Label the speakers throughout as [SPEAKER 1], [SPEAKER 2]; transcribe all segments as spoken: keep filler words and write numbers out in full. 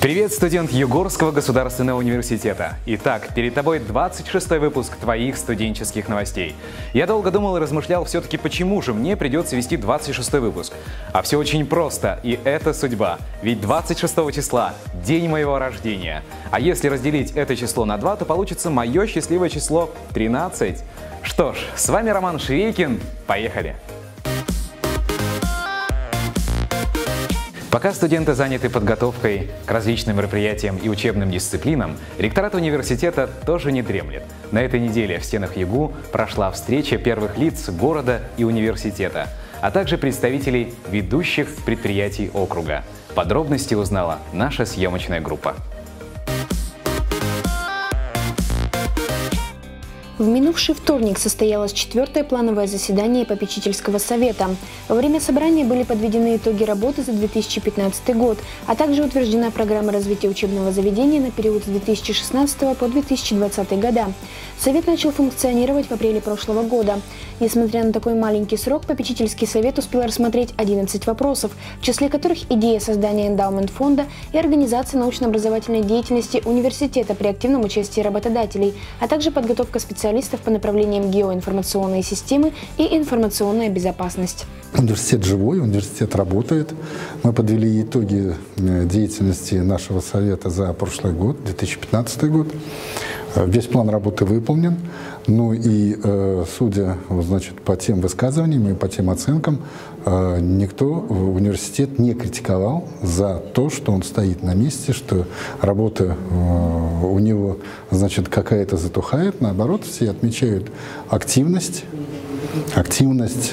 [SPEAKER 1] Привет, студент Югорского государственного университета. Итак, перед тобой двадцать шестой выпуск твоих студенческих новостей. Я долго думал и размышлял все-таки, почему же мне придется вести двадцать шестой выпуск. А все очень просто, и это судьба. Ведь двадцать шестого числа – день моего рождения. А если разделить это число на два, то получится мое счастливое число тринадцать. Что ж, с вами Роман Швейкин. Поехали! Пока студенты заняты подготовкой к различным мероприятиям и учебным дисциплинам, ректорат университета тоже не дремлет. На этой неделе в стенах ЮГУ прошла встреча первых лиц города и университета, а также представителей ведущих предприятий округа. Подробности узнала наша съемочная группа.
[SPEAKER 2] В минувший вторник состоялось четвертое плановое заседание попечительского совета. Во время собрания были подведены итоги работы за две тысячи пятнадцатый год, а также утверждена программа развития учебного заведения на период с две тысячи шестнадцатого по две тысячи двадцатый года. Совет начал функционировать в апреле прошлого года. Несмотря на такой маленький срок, попечительский совет успел рассмотреть одиннадцать вопросов, в числе которых идея создания эндаумент-фонда и организация научно-образовательной деятельности университета при активном участии работодателей, а также подготовка специалистов по направлениям геоинформационные системы и информационная безопасность.
[SPEAKER 3] Университет живой, университет работает. Мы подвели итоги деятельности нашего совета за прошлый год, две тысячи пятнадцатый год. Весь план работы выполнен. Ну и, судя, значит, по тем высказываниям и по тем оценкам, никто университет не критиковал за то, что он стоит на месте, что работа у него, значит, какая-то затухает. Наоборот, все отмечают активность, активность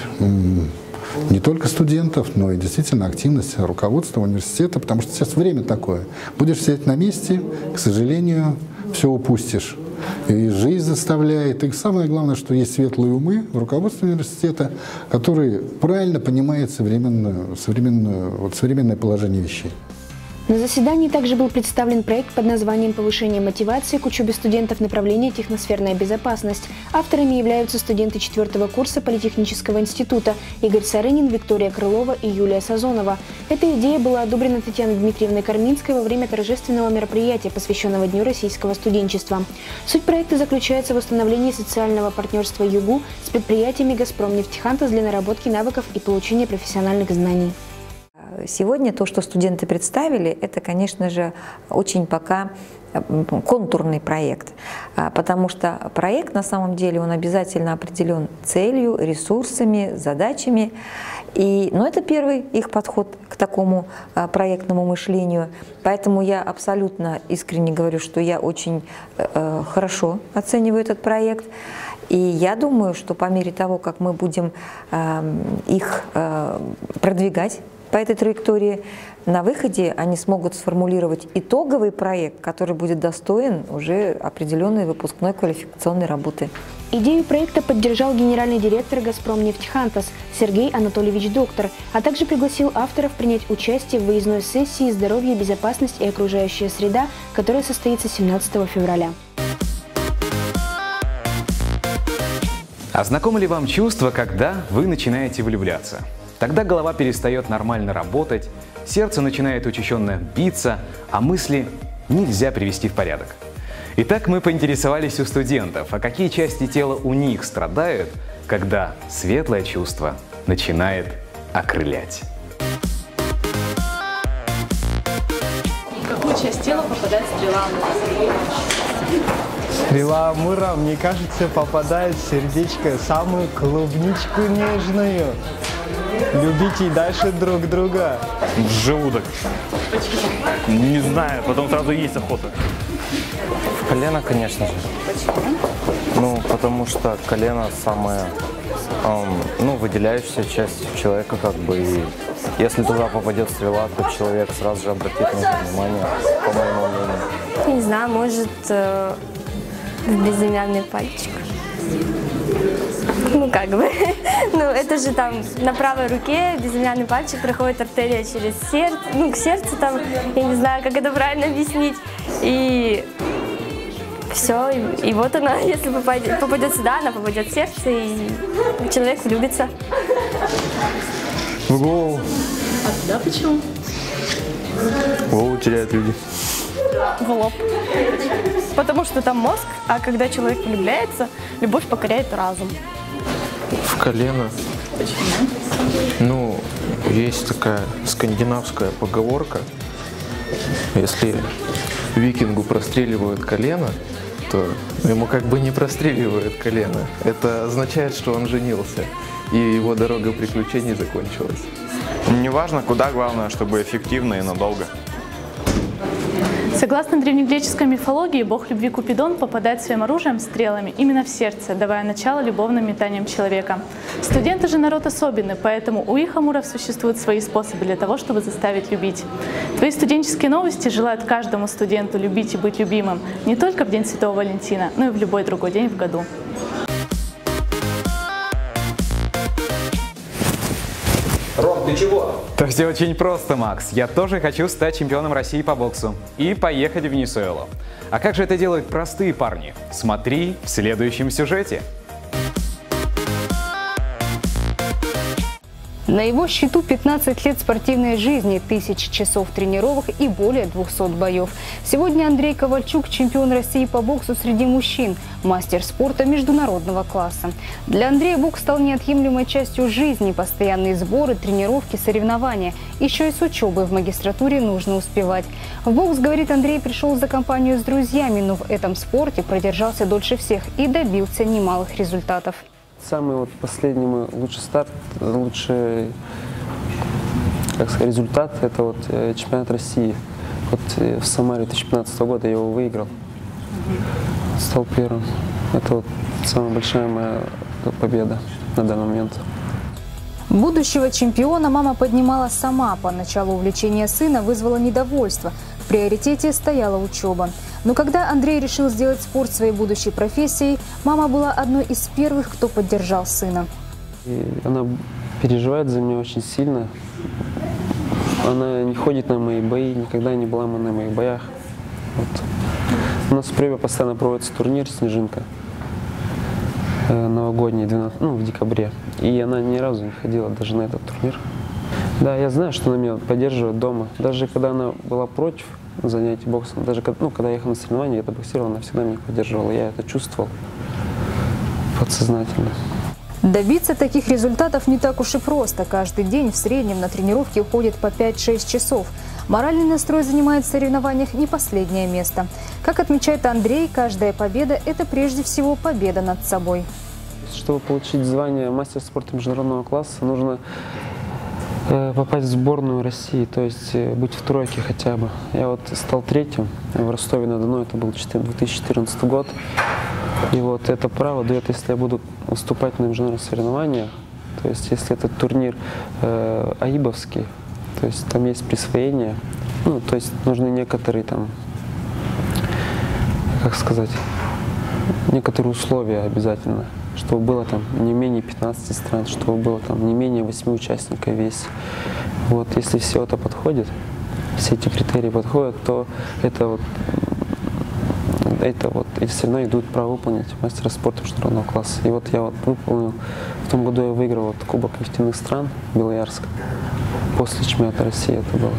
[SPEAKER 3] не только студентов, но и действительно активность руководства университета, потому что сейчас время такое. Будешь сидеть на месте, к сожалению, все упустишь. И жизнь заставляет. И самое главное, что есть светлые умы в руководстве университета, которые правильно понимают современную, современную, вот, современное положение вещей.
[SPEAKER 2] На заседании также был представлен проект под названием «Повышение мотивации к учебе студентов направления техносферная безопасность». Авторами являются студенты четвертого курса Политехнического института Игорь Сарынин, Виктория Крылова и Юлия Сазонова. Эта идея была одобрена Татьяной Дмитриевной Карминской во время торжественного мероприятия, посвященного Дню российского студенчества. Суть проекта заключается в установлении социального партнерства ЮГУ с предприятиями «Газпромнефтехантаз» для наработки навыков и получения профессиональных знаний.
[SPEAKER 4] Сегодня то, что студенты представили, это, конечно же, очень пока контурный проект, потому что проект на самом деле он обязательно определен целью, ресурсами, задачами. И, но это первый их подход к такому проектному мышлению. Поэтому я абсолютно искренне говорю, что я очень э, хорошо оцениваю этот проект. И я думаю, что по мере того, как мы будем э, их э, продвигать по этой траектории, на выходе они смогут сформулировать итоговый проект, который будет достоин уже определенной выпускной квалификационной работы.
[SPEAKER 2] Идею проекта поддержал генеральный директор «Газпромнефтехантаз» Сергей Анатольевич Доктор, а также пригласил авторов принять участие в выездной сессии «Здоровье, безопасность и окружающая среда», которая состоится семнадцатого февраля.
[SPEAKER 1] А знакомо ли вам чувство, когда вы начинаете влюбляться? Тогда голова перестает нормально работать, сердце начинает учащенно биться, а мысли нельзя привести в порядок. Итак, мы поинтересовались у студентов, а какие части тела у них страдают, когда светлое чувство начинает окрылять.
[SPEAKER 5] В какую часть тела попадает стрела Амура?
[SPEAKER 6] Стрела Амура, мне кажется, попадает в сердечко, самую клубничку нежную. Любите и дальше друг друга.
[SPEAKER 7] В желудок. Почему? Не знаю, потом сразу есть охота.
[SPEAKER 8] В колено, конечно же.
[SPEAKER 5] Почему?
[SPEAKER 8] Ну, потому что колено самая, эм, ну, выделяющаяся часть человека, как бы, и если туда попадет стрела, то человек сразу же обратит на это внимание, по моему мнению.
[SPEAKER 9] Не знаю, может, э, в безымянный пальчик. Ну, как бы, ну, это же там на правой руке безымянный пальчик проходит артерия через сердце, ну, к сердцу там, я не знаю, как это правильно объяснить, и все, и, и вот она, если попадет, попадет сюда, она попадет в сердце, и человек влюбится.
[SPEAKER 6] В голову.
[SPEAKER 5] А туда почему?
[SPEAKER 7] Голову теряют люди.
[SPEAKER 5] В лоб. Потому что там мозг, а когда человек влюбляется, любовь покоряет разум.
[SPEAKER 10] В колено.
[SPEAKER 5] Почему?
[SPEAKER 10] Ну, есть такая скандинавская поговорка. Если викингу простреливают колено, то ему как бы не простреливают колено. Это означает, что он женился, и его дорога приключений закончилась.
[SPEAKER 7] Не важно куда, главное, чтобы эффективно и надолго.
[SPEAKER 5] Согласно древнегреческой мифологии, бог любви Купидон попадает своим оружием, стрелами, именно в сердце, давая начало любовным метаниям человека. Студенты же народ особенный, поэтому у их амуров существуют свои способы для того, чтобы заставить любить. Твои студенческие новости желают каждому студенту любить и быть любимым не только в День Святого Валентина, но и в любой другой день в году.
[SPEAKER 1] Ром, ты чего? Да все очень просто, Макс. Я тоже хочу стать чемпионом России по боксу и поехать в Венесуэлу. А как же это делают простые парни? Смотри в следующем сюжете.
[SPEAKER 11] На его счету пятнадцать лет спортивной жизни, тысячи часов тренировок и более двухсот боев. Сегодня Андрей Ковальчук – чемпион России по боксу среди мужчин, мастер спорта международного класса. Для Андрея бокс стал неотъемлемой частью жизни, постоянные сборы, тренировки, соревнования. Еще и с учебой в магистратуре нужно успевать. В бокс, говорит Андрей, пришел за компанию с друзьями, но в этом спорте продержался дольше всех и добился немалых результатов.
[SPEAKER 12] Самый вот последний мой лучший старт, лучший, как сказать, результат – это вот чемпионат России. Вот в Самаре две тысячи пятнадцатого года я его выиграл, стал первым. Это вот самая большая моя победа на данный момент.
[SPEAKER 11] Будущего чемпиона мама поднимала сама. Поначалу увлечение сына вызвало недовольство. В приоритете стояла учеба. Но когда Андрей решил сделать спорт своей будущей профессией, мама была одной из первых, кто поддержал сына.
[SPEAKER 12] И она переживает за меня очень сильно. Она не ходит на мои бои, никогда не была на моих боях. Вот. У нас в Преве постоянно проводится турнир «Снежинка» новогодний, двенадцатого, ну, в декабре. И она ни разу не ходила даже на этот турнир. Да, я знаю, что она меня поддерживает дома. Даже когда она была против занятий боксом, даже ну, когда я ехал на соревнования, я боксировал, она всегда меня поддерживала. Я это чувствовал подсознательно.
[SPEAKER 11] Добиться таких результатов не так уж и просто. Каждый день в среднем на тренировки уходит по пять-шесть часов. Моральный настрой занимает в соревнованиях не последнее место. Как отмечает Андрей, каждая победа – это прежде всего победа над собой.
[SPEAKER 12] Чтобы получить звание мастер спорта международного класса, нужно э, попасть в сборную России, то есть э, быть в тройке хотя бы. Я вот стал третьим в Ростове-на-Дону, это был две тысячи четырнадцатый год. И вот это право дает, если я буду выступать на международных соревнованиях, то есть если этот турнир э, аибовский, то есть там есть присвоение, ну, то есть нужны некоторые там, как сказать, некоторые условия обязательно, чтобы было там не менее пятнадцати стран, чтобы было там не менее восьми участников весь. Вот, если все это подходит, все эти критерии подходят, то это вот, это вот, эти соревнования идут право выполнить мастера спорта международного класса. И вот я вот выполнил, в том году я выиграл вот Кубок нефтяных стран Белоярска. После чемпионата России это было.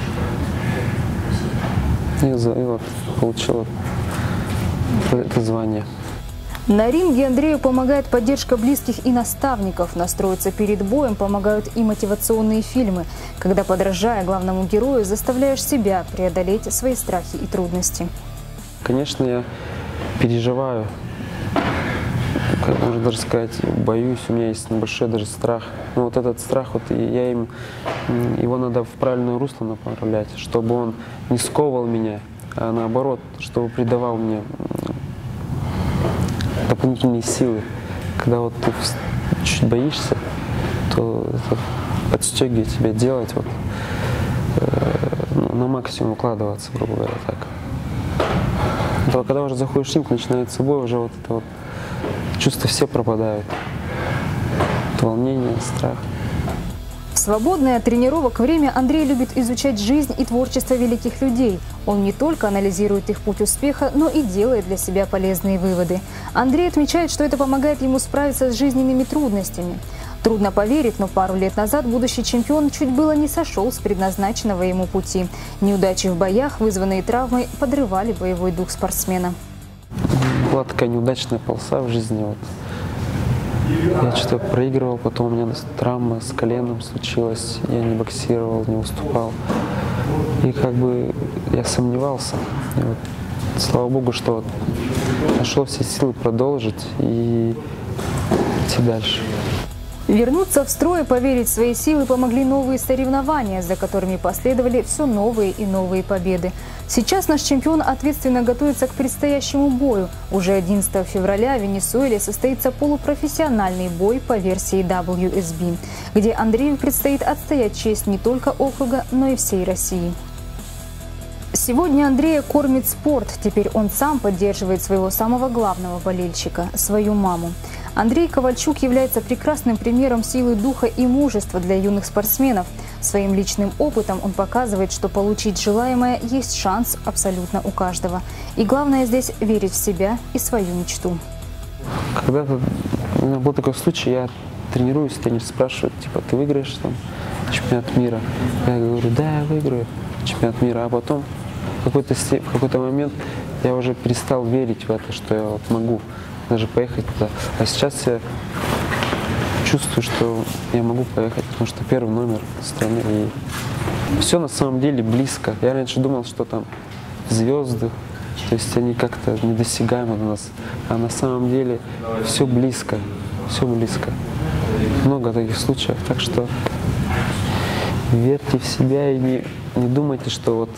[SPEAKER 12] И, и, и вот получил это звание.
[SPEAKER 11] На ринге Андрею помогает поддержка близких и наставников. Настроиться перед боем помогают и мотивационные фильмы, когда, подражая главному герою, заставляешь себя преодолеть свои страхи и трудности.
[SPEAKER 12] Конечно, я переживаю, как можно даже сказать, боюсь, у меня есть большой даже страх. Но вот этот страх, вот я им, его надо в правильное русло направлять, чтобы он не сковывал меня, а наоборот, чтобы придавал мне дополнительные силы. Когда вот ты чуть боишься, то это подстегивает тебя делать, вот, э, ну, на максимум укладываться, грубо говоря, так. Но когда уже заходишь в ринг, начинается бой, уже вот это вот чувства все пропадают. Волнение, страх.
[SPEAKER 11] В свободное от тренировок время Андрей любит изучать жизнь и творчество великих людей. Он не только анализирует их путь успеха, но и делает для себя полезные выводы. Андрей отмечает, что это помогает ему справиться с жизненными трудностями. Трудно поверить, но пару лет назад будущий чемпион чуть было не сошел с предназначенного ему пути. Неудачи в боях, вызванные травмой, подрывали боевой дух спортсмена.
[SPEAKER 12] Была такая неудачная полоса в жизни. Вот. Я что-то проигрывал, потом у меня травма с коленом случилась, я не боксировал, не выступал. И как бы я сомневался. И вот, слава богу, что вот нашел все силы продолжить и идти дальше.
[SPEAKER 11] Вернуться в строй и поверить в свои силы помогли новые соревнования, за которыми последовали все новые и новые победы. Сейчас наш чемпион ответственно готовится к предстоящему бою. Уже одиннадцатого февраля в Венесуэле состоится полупрофессиональный бой по версии дабл ю эс би, где Андрею предстоит отстоять честь не только округа, но и всей России. Сегодня Андрея кормит спорт. Теперь он сам поддерживает своего самого главного болельщика – свою маму. Андрей Ковальчук является прекрасным примером силы духа и мужества для юных спортсменов. Своим личным опытом он показывает, что получить желаемое есть шанс абсолютно у каждого. И главное здесь – верить в себя и свою мечту.
[SPEAKER 12] Когда-то у меня был такой случай, я тренируюсь, тренер спрашивает, типа, ты выиграешь там чемпионат мира? Я говорю, да, я выиграю чемпионат мира, а потом в какой-то в какой-то момент я уже перестал верить в это, что я вот могу даже поехать туда. А сейчас я чувствую, что я могу поехать, потому что первый номер страны. И все на самом деле близко. Я раньше думал, что там звезды, то есть они как-то недосягаемы у нас. А на самом деле все близко, все близко. Много таких случаев. Так что верьте в себя и не, не думайте, что вот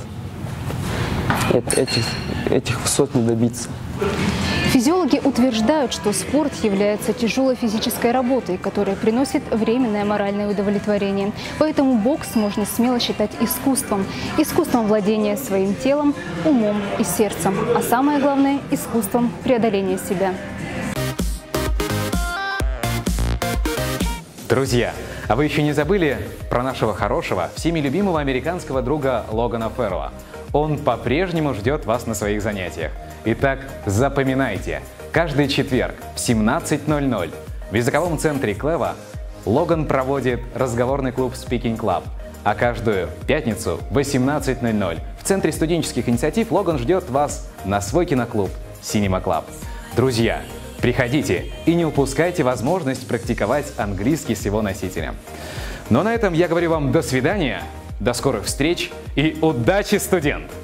[SPEAKER 12] этих, этих высот не добиться.
[SPEAKER 11] Физиологи утверждают, что спорт является тяжелой физической работой, которая приносит временное моральное удовлетворение. Поэтому бокс можно смело считать искусством. Искусством владения своим телом, умом и сердцем. А самое главное – искусством преодоления себя.
[SPEAKER 1] Друзья, а вы еще не забыли про нашего хорошего, всеми любимого американского друга Логана Феррелла? Он по-прежнему ждет вас на своих занятиях. Итак, запоминайте, каждый четверг в семнадцать ноль ноль в языковом центре Клева Логан проводит разговорный клуб Speaking Club, а каждую пятницу в восемнадцать ноль ноль в Центре студенческих инициатив Логан ждет вас на свой киноклуб Cinema Club. Друзья, приходите и не упускайте возможность практиковать английский с его носителем. Но на этом я говорю вам до свидания, до скорых встреч и удачи, студент!